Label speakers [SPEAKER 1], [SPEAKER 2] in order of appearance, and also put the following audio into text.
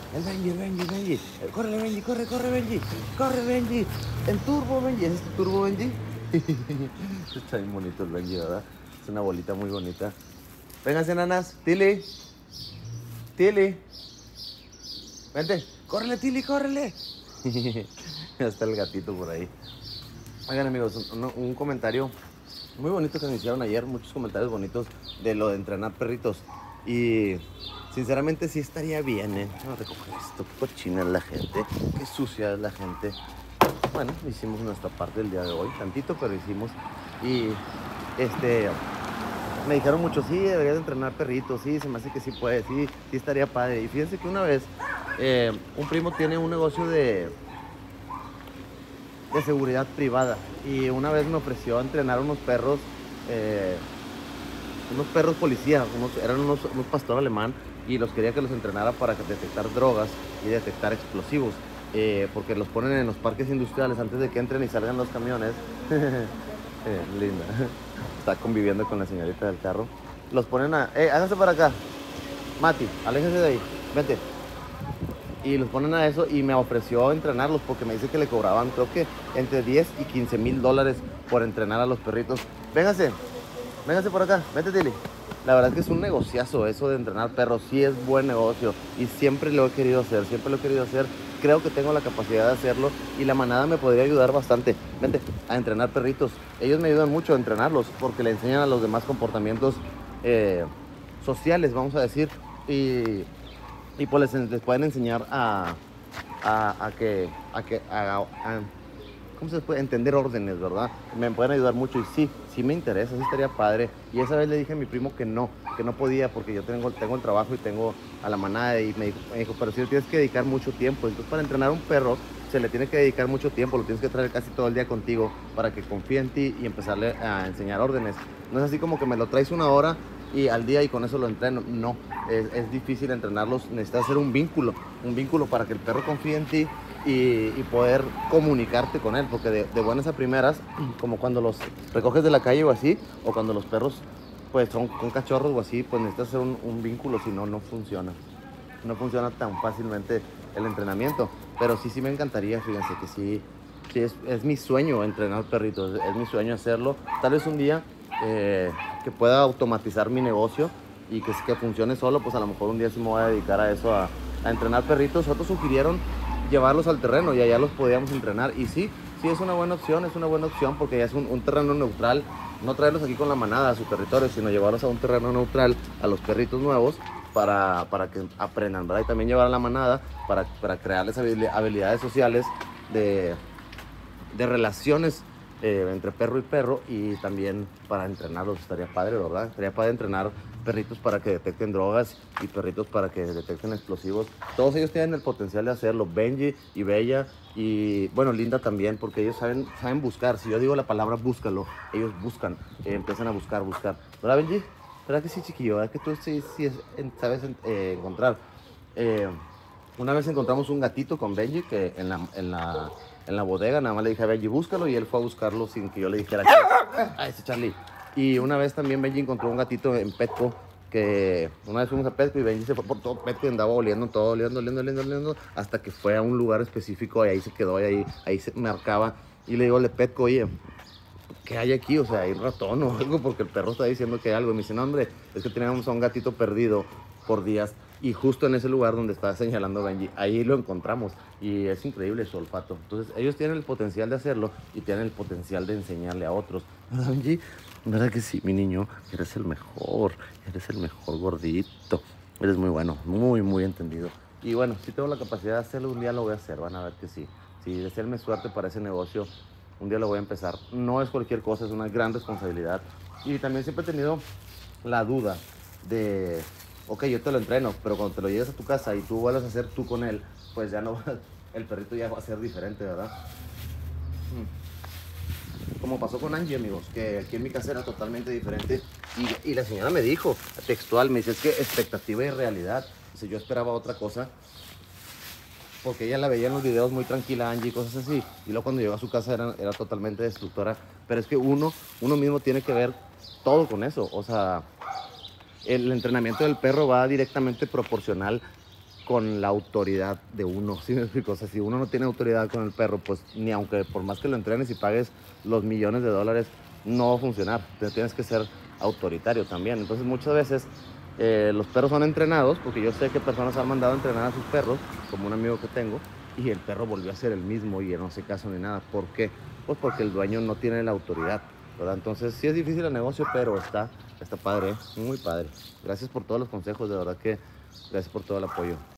[SPEAKER 1] El Benji. Córrele, Benji, corre, Benji. Corre, Benji. En turbo, Benji. ¿Es tu turbo, Benji? Está bien bonito el Benji, ¿verdad? Es una bolita muy bonita. Vénganse, nanas. Tilly. Vente. Córrele, Tilly, córrele. Ya está el gatito por ahí. Oigan, amigos, un comentario muy bonito que me hicieron ayer. Muchos comentarios bonitos de lo de entrenar perritos. Y sinceramente sí estaría bien, ¿eh? Vamos a recoger esto. Qué cochina es la gente. Qué sucia es la gente. Bueno, hicimos nuestra parte el día de hoy. Tantito, pero hicimos. Y me dijeron mucho, sí, deberías de entrenar perritos. Sí, se me hace que sí puede. Sí estaría padre. Y fíjense que una vez un primo tiene un negocio de seguridad privada. Y una vez me ofreció entrenar unos perros policía, eran unos pastor alemán, y los quería que los entrenara para detectar drogas y detectar explosivos, porque los ponen en los parques industriales antes de que entren y salgan los camiones. Linda, está conviviendo con la señorita del carro. Los ponen háganse para acá, Mati, aléjese de ahí, vente. Y los ponen a eso, y me ofreció entrenarlos porque me dice que le cobraban, creo que entre 10 y 15 mil dólares por entrenar a los perritos. Véngase por acá, vete, Tilly. La verdad es que es un negociazo eso de entrenar perros. Sí es buen negocio y siempre lo he querido hacer, Creo que tengo la capacidad de hacerlo y la manada me podría ayudar bastante. Vente a entrenar perritos. Ellos me ayudan mucho a entrenarlos porque le enseñan a los demás comportamientos sociales, vamos a decir. Y pues les pueden enseñar a ¿cómo se puede entender órdenes, verdad? Me pueden ayudar mucho y sí me interesa, sí estaría padre. Y esa vez le dije a mi primo que no podía porque yo tengo el trabajo y tengo a la manada, y me dijo, pero sí le tienes que dedicar mucho tiempo. Entonces, para entrenar a un perro se le tiene que dedicar mucho tiempo, lo tienes que traer casi todo el día contigo para que confíe en ti y empezarle a enseñar órdenes. No es así como que me lo traes una hora y al día y con eso lo entreno. No, es difícil entrenarlos. Necesitas hacer un vínculo para que el perro confíe en ti y poder comunicarte con él, porque de buenas a primeras, como cuando los recoges de la calle o así, o cuando los perros pues son con cachorros o así, pues necesitas hacer un vínculo, si no, no funciona tan fácilmente el entrenamiento. Pero sí me encantaría, fíjense que sí es mi sueño entrenar perritos, es mi sueño hacerlo. Tal vez un día que pueda automatizar mi negocio y que funcione solo, pues a lo mejor un día sí me voy a dedicar a eso, a entrenar perritos. Otros sugirieron llevarlos al terreno y allá los podíamos entrenar. Y sí es una buena opción porque ya es un terreno neutral. No traerlos aquí con la manada a su territorio, sino llevarlos a un terreno neutral a los perritos nuevos para que aprendan, ¿verdad? Y también llevar a la manada para crearles habilidades sociales de relaciones entre perro y perro, y también para entrenarlos. Estaría padre, ¿verdad? Estaría padre entrenar perritos para que detecten drogas y perritos para que detecten explosivos. Todos ellos tienen el potencial de hacerlo. Benji y Bella y, bueno, Linda también, porque ellos saben buscar. Si yo digo la palabra búscalo, ellos buscan, empiezan a buscar. ¿Verdad, Benji? ¿Verdad que sí, chiquillo? ¿Verdad que tú sí sabes encontrar? Una vez encontramos un gatito con Benji que en la bodega, nada más le dije a Benji, búscalo, y él fue a buscarlo sin que yo le dijera ese Charlie. Y una vez también Benji encontró un gatito en Petco, que una vez fuimos a Petco y Benji se fue por todo Petco y andaba oliendo todo, oliendo, hasta que fue a un lugar específico y ahí se quedó, y ahí se marcaba. Y le digo al de Petco, oye, ¿qué hay aquí? O sea, ¿hay un ratón o algo? Porque el perro está diciendo que hay algo. Y me dice, no, hombre, es que teníamos a un gatito perdido por días, y justo en ese lugar donde estaba señalando Benji, ahí lo encontramos. Y es increíble su olfato. Entonces, ellos tienen el potencial de hacerlo y tienen el potencial de enseñarle a otros. ¿Verdad, Benji? ¿Verdad que sí, mi niño? Eres el mejor gordito. Eres muy bueno, muy entendido. Y bueno, si tengo la capacidad de hacerlo, un día lo voy a hacer, van a ver que sí. Si desearme suerte para ese negocio, un día lo voy a empezar. No es cualquier cosa, es una gran responsabilidad. Y también siempre he tenido la duda de, ok, yo te lo entreno, pero cuando te lo lleves a tu casa y tú vuelvas a hacer tú con él, pues ya no, el perrito ya va a ser diferente, ¿verdad? Como pasó con Angie, amigos, que aquí en mi casa era totalmente diferente. Y la señora me dijo, textual, me dice, es que expectativa y realidad. Dice, yo esperaba otra cosa, porque ella la veía en los videos muy tranquila, Angie, y cosas así. Y luego cuando llegó a su casa era totalmente destructora. Pero es que uno mismo tiene que ver todo con eso. O sea, el entrenamiento del perro va directamente proporcional con la autoridad de uno, ¿sí me explico? O sea, si uno no tiene autoridad con el perro, pues ni aunque por más que lo entrenes y pagues los millones de dólares, no va a funcionar. Entonces tienes que ser autoritario también. Entonces muchas veces los perros son entrenados, porque yo sé que personas han mandado a entrenar a sus perros, como un amigo que tengo, y el perro volvió a ser el mismo y no hace caso ni nada. ¿Por qué? Pues porque el dueño no tiene la autoridad, ¿verdad? Entonces sí es difícil el negocio, pero está padre, muy padre. Gracias por todos los consejos, de verdad que gracias por todo el apoyo.